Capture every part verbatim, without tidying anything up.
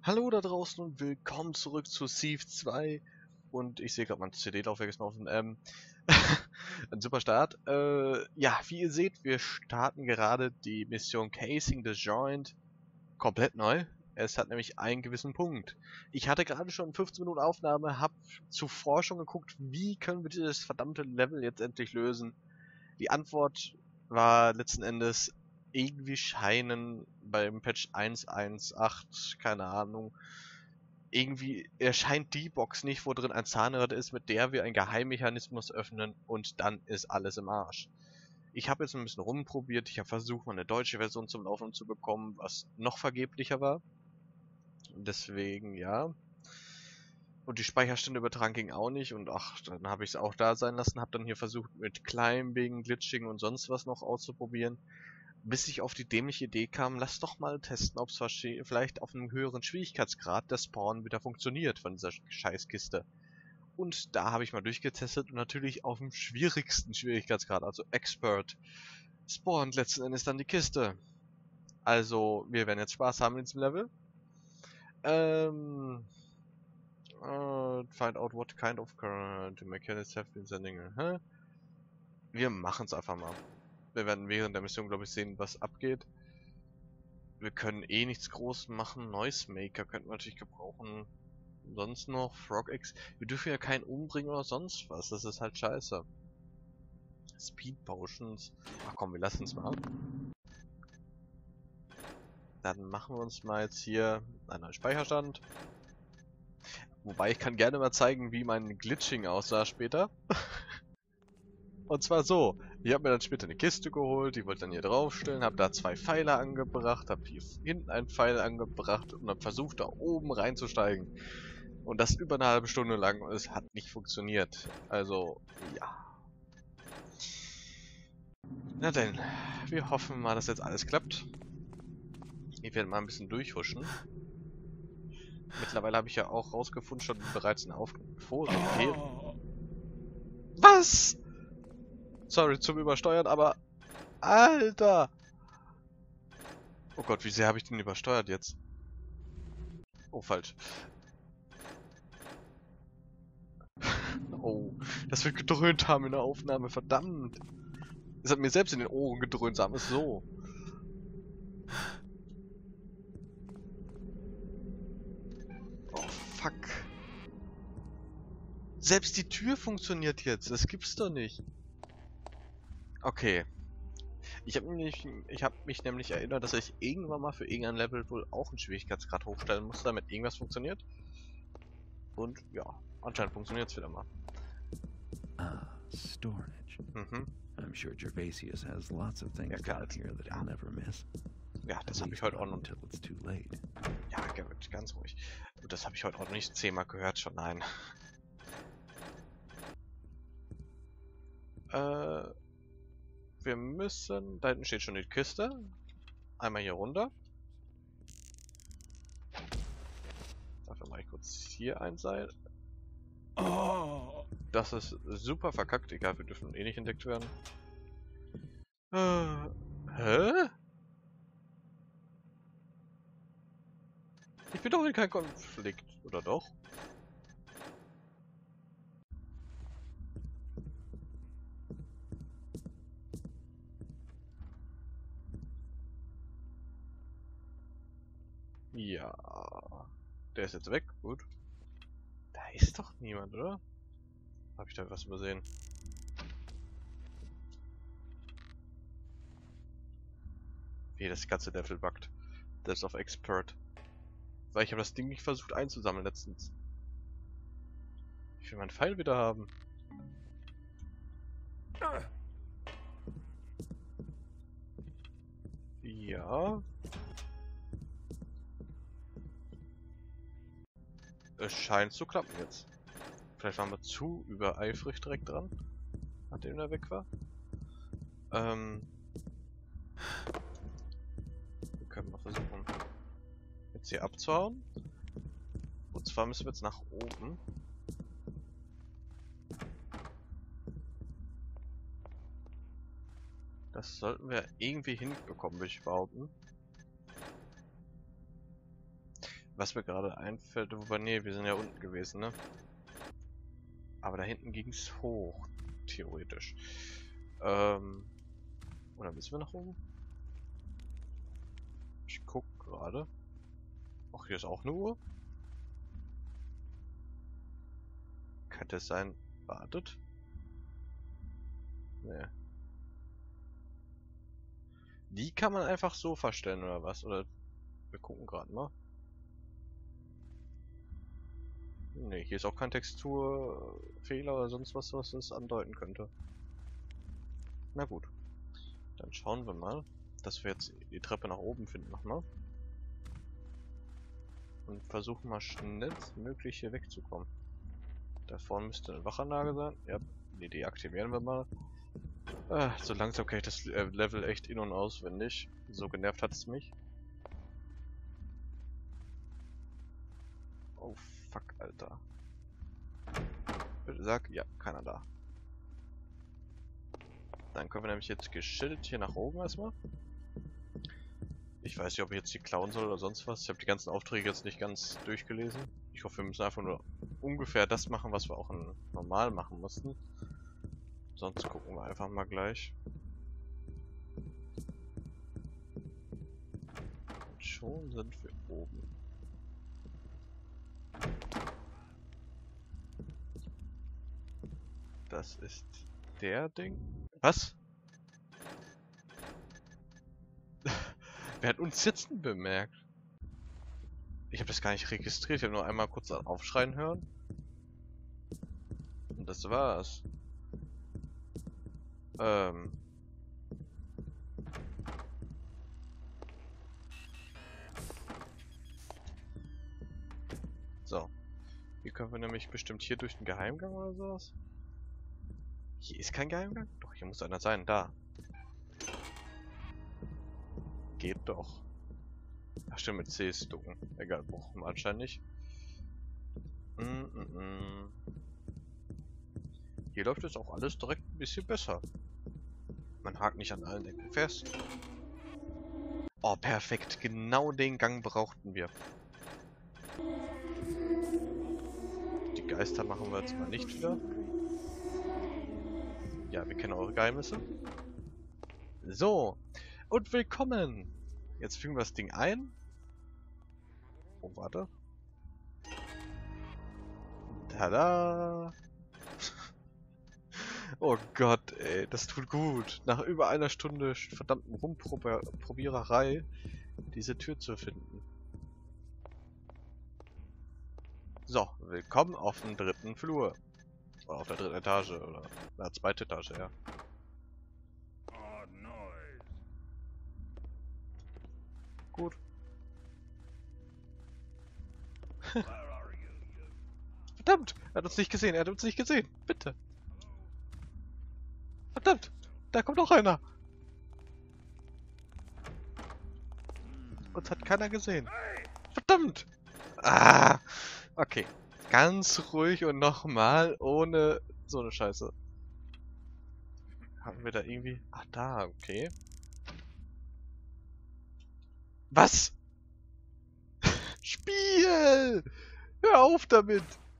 Hallo da draußen und willkommen zurück zu Thief zwei. Und ich sehe gerade mein C D-Laufwerk ist noch offen. Ähm, ein super Start. Äh, ja, wie ihr seht, wir starten gerade die Mission Casing the Joint komplett neu. Es hat nämlich einen gewissen Punkt. Ich hatte gerade schon fünfzehn Minuten Aufnahme, habe zuvor schon geguckt, wie können wir dieses verdammte Level jetzt endlich lösen. Die Antwort war letzten Endes, irgendwie scheinen beim Patch eins Punkt eins Punkt acht, keine Ahnung, irgendwie erscheint die Box nicht, wo drin ein Zahnrad ist, mit der wir einen Geheimmechanismus öffnen und dann ist alles im Arsch. Ich habe jetzt ein bisschen rumprobiert, ich habe versucht, mal eine deutsche Version zum Laufen zu bekommen, was noch vergeblicher war. Deswegen, ja. Und die Speicherstände übertragen ging auch nicht und ach, dann habe ich es auch da sein lassen, habe dann hier versucht mit Climbing, Glitching und sonst was noch auszuprobieren, bis ich auf die dämliche Idee kam, lass doch mal testen, ob es vielleicht auf einem höheren Schwierigkeitsgrad der Spawn wieder funktioniert von dieser Scheißkiste. Und da habe ich mal durchgetestet und natürlich auf dem schwierigsten Schwierigkeitsgrad, also Expert, spawnt letzten Endes dann die Kiste. Also, wir werden jetzt Spaß haben in diesem Level. Ähm... Uh, find out what kind of current mechanics have been sending. Huh? Wir machen es einfach mal. Wir werden während der Mission, glaube ich, sehen, was abgeht. Wir können eh nichts groß machen. Noisemaker könnten wir natürlich gebrauchen. Sonst noch Frog Eggs. Wir dürfen ja keinen umbringen oder sonst was. Das ist halt scheiße. Speed Potions. Ach komm, wir lassen es mal. Dann machen wir uns mal jetzt hier einen neuen Speicherstand. Wobei ich kann gerne mal zeigen, wie mein Glitching aussah später. Und zwar so, ich habe mir dann später eine Kiste geholt, die wollte ich dann hier draufstellen, habe da zwei Pfeile angebracht, habe hier hinten einen Pfeil angebracht und habe versucht, da oben reinzusteigen. Und das über eine halbe Stunde lang und es hat nicht funktioniert. Also, ja. Na denn, wir hoffen mal, dass jetzt alles klappt. Ich werde mal ein bisschen durchhuschen. Mittlerweile habe ich ja auch rausgefunden, schon bereits eine Aufforen. Was? Sorry zum Übersteuern, aber... Alter! Oh Gott, wie sehr habe ich den übersteuert jetzt? Oh, falsch. Oh, das wird gedröhnt haben in der Aufnahme, verdammt. Es hat mir selbst in den Ohren gedröhnt, sagen wir es so. Oh, fuck. Selbst die Tür funktioniert jetzt, das gibt's doch nicht. Okay. Ich habe mich, ich hab mich nämlich erinnert, dass ich irgendwann mal für irgendein Level wohl auch einen Schwierigkeitsgrad hochstellen musste, damit irgendwas funktioniert. Und ja, anscheinend funktioniert es wieder mal. Ah, storage. Mhm. I'm sure Gervasius has lots of things Ja, klar, down here that ja. he'll never miss. Ja, das At habe ich least heute not auch noch. until it's too late. Ja, ganz ruhig. Das habe ich heute auch noch nicht zehnmal gehört schon, nein. Äh, wir müssen... Da hinten steht schon die Kiste. Einmal hier runter. Dafür mache ich kurz hier ein Seil. Oh! Das ist super verkackt, egal, wir dürfen eh nicht entdeckt werden. Äh, hä? Ich bin doch in keinem Konflikt, oder doch? Ja. Der ist jetzt weg, gut. Da ist doch niemand, oder? Habe ich da was übersehen? Wie das ganze Level buggt. Das ist auf Expert. Weil ich habe das Ding nicht versucht einzusammeln letztens. Ich will meinen Pfeil wieder haben. Ja. Es scheint zu klappen jetzt. Vielleicht waren wir zu übereifrig direkt dran, nachdem er weg war. Ähm. Wir können mal versuchen, jetzt hier abzuhauen. Und zwar müssen wir jetzt nach oben. Das sollten wir irgendwie hinbekommen, würde ich behaupten. Was mir gerade einfällt, wobei, nee, wir sind ja unten gewesen, ne? Aber da hinten ging es hoch, theoretisch. Ähm, oder müssen wir nach oben? Ich guck gerade. Ach, hier ist auch eine Uhr. Könnte es sein, wartet? Nee. Die kann man einfach so verstellen, oder was? Oder wir gucken gerade mal. Ne, hier ist auch kein Texturfehler oder sonst was, was es andeuten könnte. Na gut. Dann schauen wir mal, dass wir jetzt die Treppe nach oben finden nochmal. Und versuchen mal schnellstmöglich hier wegzukommen. Da vorne müsste eine Wachanlage sein. Ja, die deaktivieren wir mal. Ah, so langsam kann ich das Level echt in- und auswendig. So genervt hat es mich. Oh fuck, Alter. Bitte sag, ja, keiner da. Dann können wir nämlich jetzt geschildet hier nach oben erstmal. Ich weiß nicht, ob ich jetzt die klauen soll oder sonst was. Ich habe die ganzen Aufträge jetzt nicht ganz durchgelesen. Ich hoffe, wir müssen einfach nur ungefähr das machen, was wir auch normal machen mussten. Sonst gucken wir einfach mal gleich. Und schon sind wir oben. Das ist der Ding. Was? Wer hat uns jetzt denn bemerkt? Ich habe das gar nicht registriert. Ich habe nur einmal kurz aufschreien hören. Und das war's. Ähm. So. Hier können wir nämlich bestimmt hier durch den Geheimgang oder sowas. Hier ist kein Geheimgang? Doch, hier muss einer sein. Da. Geht doch. Ach stimmt, mit C ist ducken. Egal, brauchen wir anscheinend nicht. Mm -mm -mm. Hier läuft jetzt auch alles direkt ein bisschen besser. Man hakt nicht an allen Ecken fest. Oh, perfekt. Genau den Gang brauchten wir. Die Geister machen wir jetzt mal nicht wieder. Ja, wir kennen eure Geheimnisse. So. Und willkommen. Jetzt fügen wir das Ding ein. Oh, warte. Tada! Oh Gott, ey, das tut gut. Nach über einer Stunde verdammten Rumprobiererei diese Tür zu finden. So, willkommen auf dem dritten Flur. Oder auf der dritten Etage, oder na, zweite Etage, ja. Gut. Verdammt! Er hat uns nicht gesehen, er hat uns nicht gesehen. Bitte. Verdammt! Da kommt noch einer! Uns hat keiner gesehen. Verdammt! Ah! Okay. Ganz ruhig und nochmal, ohne so eine Scheiße. Haben wir da irgendwie... Ach, da, okay. Was? Spiel! Hör auf damit!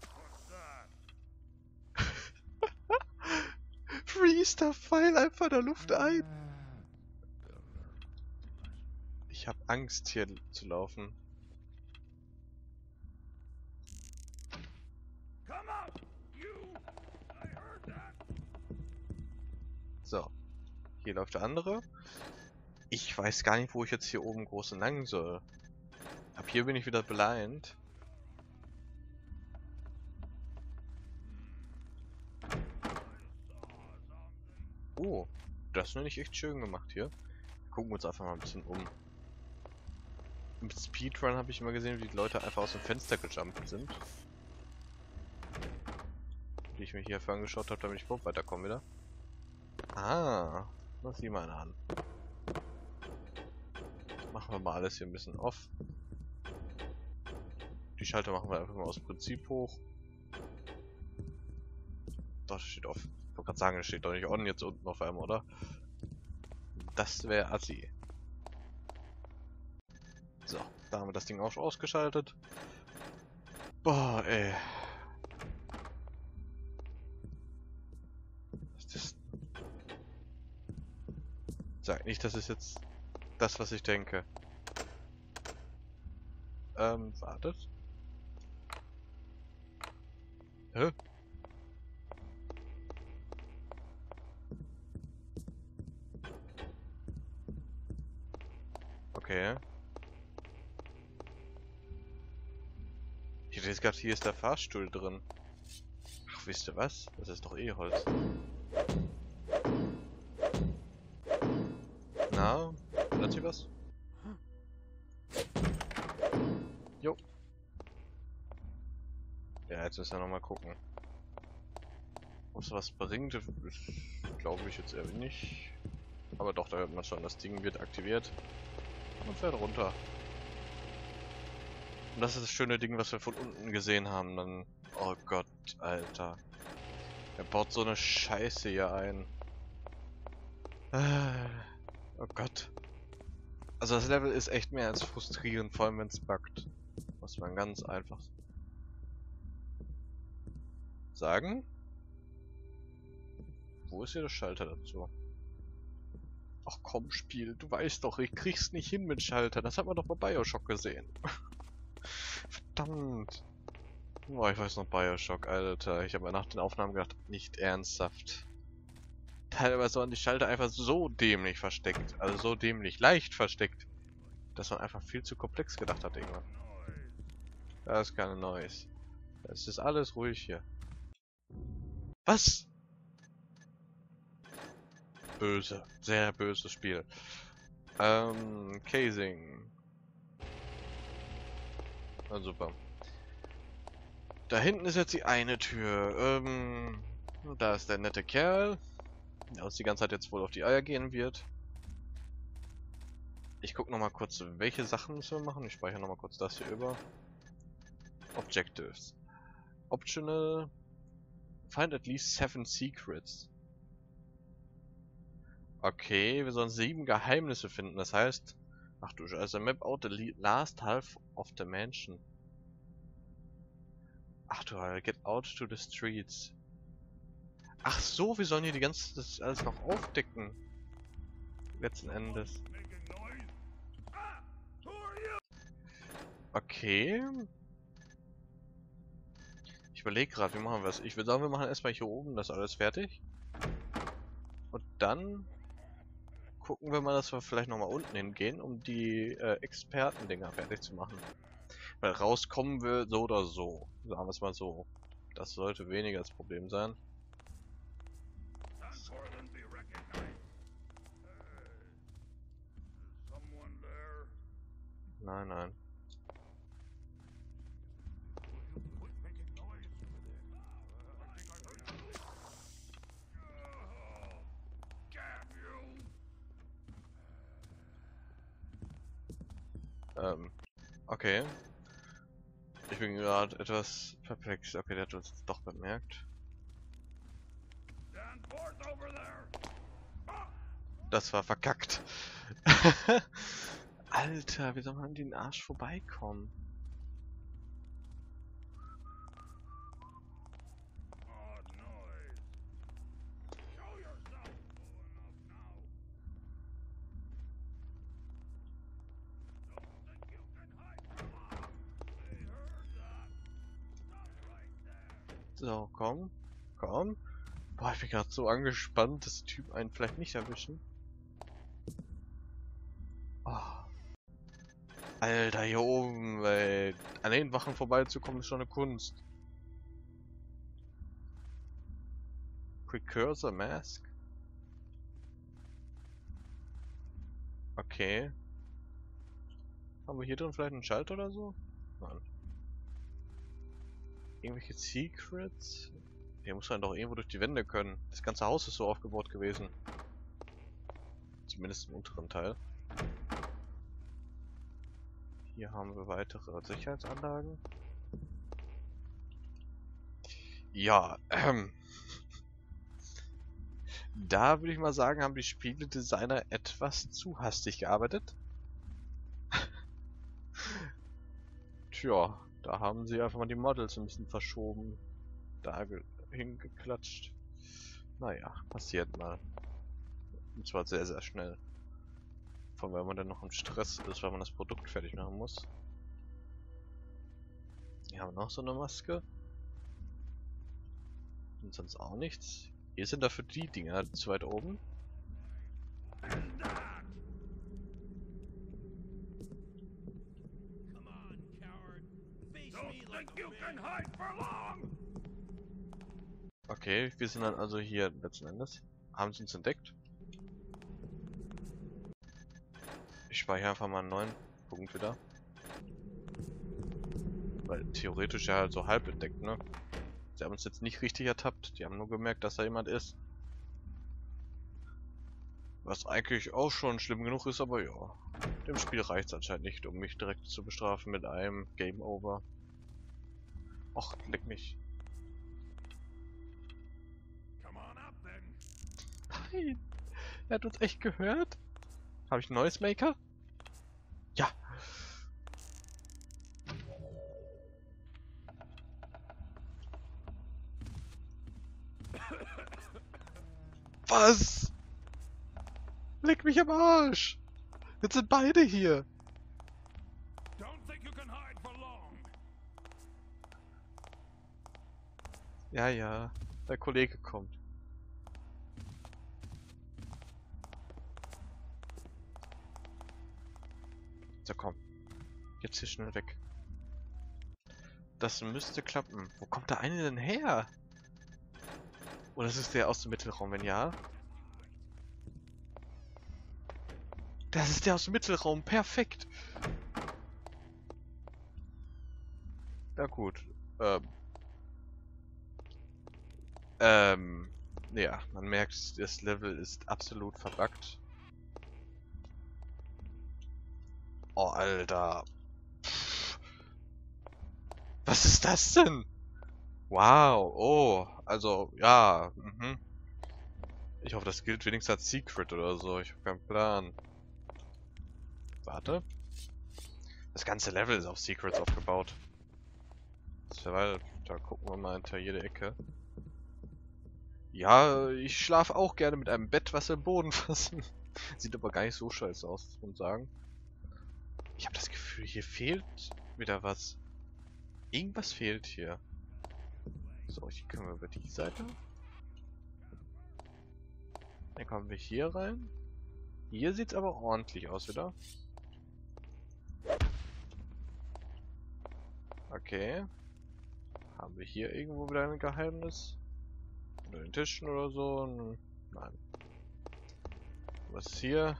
Freeze der Pfeil einfach in der Luft ein! Ich hab Angst, hier zu laufen. So. Hier läuft der andere. Ich weiß gar nicht, wo ich jetzt hier oben groß entlang soll. Ab hier bin ich wieder blind. Oh, das ist nämlich echt schön gemacht hier. Gucken wir uns einfach mal ein bisschen um. Im Speedrun habe ich immer gesehen, wie die Leute einfach aus dem Fenster gejumpt sind. Die ich mir hier vorhin angeschaut habe, damit ich überhaupt weiterkomme wieder. Ah, das sieh mal an. Machen wir mal alles hier ein bisschen off. Die Schalter machen wir einfach mal aus Prinzip hoch. Doch, das steht off. Ich wollte gerade sagen, das steht doch nicht on jetzt unten auf einmal, oder? Das wäre assi. So, da haben wir das Ding auch schon ausgeschaltet. Boah, ey. Was ist das? Sag nicht, das ist jetzt das, was ich denke. Ähm, wartet. Hä? Okay. Ich hätte jetzt gedacht, hier ist der Fahrstuhl drin. Ach, wisst ihr was? Das ist doch eh Holz. Na, hört sie was? Jo. Ja, jetzt müssen wir nochmal gucken. Ob es was bringt, glaube ich jetzt eher nicht. Aber doch, da hört man schon, das Ding wird aktiviert. Und fährt runter. Und das ist das schöne Ding, was wir von unten gesehen haben. Dann. Oh Gott, Alter. Er baut so eine Scheiße hier ein. Oh Gott. Also das Level ist echt mehr als frustrierend, vor allem wenn es buggt. Muss man ganz einfach sagen. Wo ist hier der Schalter dazu? Ach komm, Spiel, du weißt doch, ich krieg's nicht hin mit Schalter. Das hat man doch bei Bioshock gesehen. Verdammt. Oh, ich weiß noch Bioshock, Alter. Ich habe nach den Aufnahmen gedacht, nicht ernsthaft. Teilweise waren die Schalter einfach so dämlich versteckt. Also so dämlich, leicht versteckt. Dass man einfach viel zu komplex gedacht hat irgendwann. Das ist keine Noise. Es ist alles ruhig hier. Was? Böse. Sehr böses Spiel. Ähm, Casing. Na super. Da hinten ist jetzt die eine Tür. Ähm, da ist der nette Kerl, der uns die ganze Zeit jetzt wohl auf die Eier gehen wird. Ich gucke nochmal kurz, welche Sachen müssen wir machen. Ich speichere nochmal kurz das hier über. Objectives. Optional. Find at least seven secrets. Okay, wir sollen sieben Geheimnisse finden. Das heißt, ach du Scheiße, map out the last half of the mansion. Ach du Alter, get out to the streets. Ach so, wir sollen hier die ganze das alles noch aufdecken. Letzten Endes. Okay. Ich überlege gerade, wie machen wir es? Ich würde sagen, wir machen erstmal hier oben das alles fertig. Und dann gucken wir mal, dass wir vielleicht nochmal unten hingehen, um die äh, Experten-Dinger fertig zu machen. Weil rauskommen wir so oder so. Sagen wir es mal so. Das sollte weniger das Problem sein. Nein, nein. Ähm, okay. Ich bin gerade etwas perplex. Okay, der hat uns doch bemerkt. Das war verkackt. Alter, wie soll man an den Arsch vorbeikommen? So, komm. Komm. Boah, ich bin gerade so angespannt, dass die Typen einen vielleicht nicht erwischen. Oh. Alter, hier oben, ey. An den Wachen vorbeizukommen ist schon eine Kunst. Precursor Mask? Okay. Haben wir hier drin vielleicht einen Schalter oder so? Nein. Irgendwelche Secrets? Hier muss man doch irgendwo durch die Wände können. Das ganze Haus ist so aufgebaut gewesen. Zumindest im unteren Teil. Hier haben wir weitere Sicherheitsanlagen. Ja, ähm. Da würde ich mal sagen, haben die Spieledesigner etwas zu hastig gearbeitet. ja, da haben sie einfach mal die Models ein bisschen verschoben. Da hingeklatscht. Naja, passiert mal. Und zwar sehr, sehr schnell. Vor allem, wenn man dann noch im Stress ist, weil man das Produkt fertig machen muss. Hier haben wir noch so eine Maske. Und sonst auch nichts. Hier sind dafür die Dinger zu weit oben. Okay, wir sind dann also hier letzten Endes. Haben sie uns entdeckt? Ich speichere einfach mal einen neuen Punkt wieder. Weil theoretisch ja halt so halb entdeckt, ne? Sie haben uns jetzt nicht richtig ertappt. Die haben nur gemerkt, dass da jemand ist. Was eigentlich auch schon schlimm genug ist, aber ja. Dem Spiel reicht es anscheinend nicht, um mich direkt zu bestrafen mit einem Game Over. Och, leck mich. Nein! Er hat uns echt gehört? Habe ich ein neues Maker? Ja! Was? Leck mich am Arsch! Jetzt sind beide hier! Ja, ja, der Kollege kommt. So, komm. Jetzt hier schnell weg. Das müsste klappen. Wo kommt der eine denn her? Oder ist es der aus dem Mittelraum, wenn ja? Das ist der aus dem Mittelraum, perfekt! Na gut. Ähm. Ähm. Ja, man merkt, das Level ist absolut verbuggt. Oh, Alter. Pff. Was ist das denn? Wow, oh, also, ja, mhm. Ich hoffe, das gilt wenigstens als Secret oder so, ich habe keinen Plan. Warte. Das ganze Level ist auf Secrets aufgebaut. Weil, da gucken wir mal hinter jede Ecke. Ja, ich schlafe auch gerne mit einem Bett, was im Boden fassen. Sieht aber gar nicht so scheiße aus, muss man sagen. Ich habe das Gefühl, hier fehlt wieder was. Irgendwas fehlt hier. So, hier können wir über die Seite. Dann kommen wir hier rein. Hier sieht es aber ordentlich aus wieder. Okay. Haben wir hier irgendwo wieder ein Geheimnis? Unter den Tischen oder so? Nein. Was ist hier?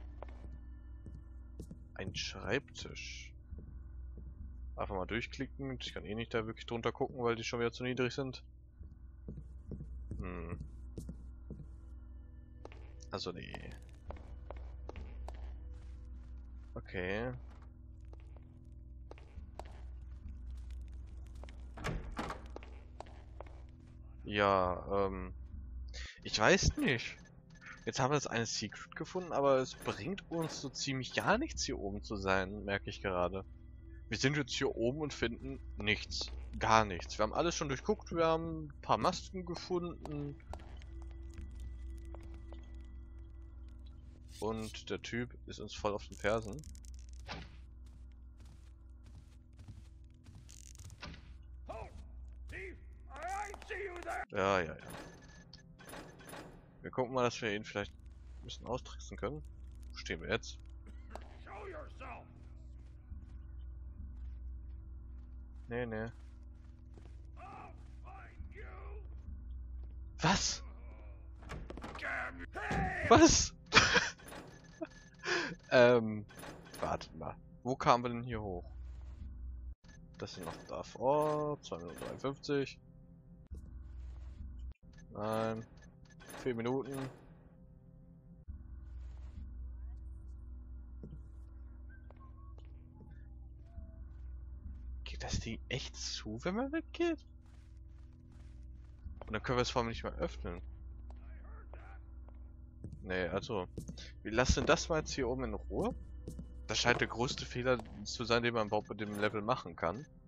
Ein Schreibtisch. Einfach mal durchklicken. Ich kann eh nicht da wirklich drunter gucken, weil die schon wieder zu niedrig sind. Hm. Also nee. Okay. Ja, ähm. Ich weiß nicht. Jetzt haben wir jetzt eine Secret gefunden, aber es bringt uns so ziemlich gar nichts hier oben zu sein, merke ich gerade. Wir sind jetzt hier oben und finden nichts. Gar nichts. Wir haben alles schon durchguckt, wir haben ein paar Masken gefunden. Und der Typ ist uns voll auf den Fersen. Ja, ja, ja. Wir gucken mal, dass wir ihn vielleicht ein bisschen austricksen können. Wo stehen wir jetzt? Nee, nee. Was? Was? ähm, warte mal. Wo kamen wir denn hier hoch? Das sind noch davor. zwei Minuten dreiundfünfzig. Nein. vier Minuten. Geht das Ding echt zu, wenn man weggeht? Und dann können wir es vor allem nicht mehr öffnen. Nee, also. Wir lassen das mal jetzt hier oben in Ruhe. Das scheint der größte Fehler zu sein, den man überhaupt mit dem Level machen kann.